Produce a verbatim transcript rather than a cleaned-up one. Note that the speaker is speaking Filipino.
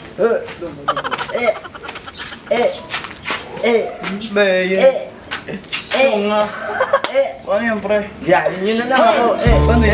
Eh. Eh. Eh. Bayan. Eh. Eh. Yung nga. Eh. Ano yan, pre? Yayin nyo na lang ako. Eh. Paano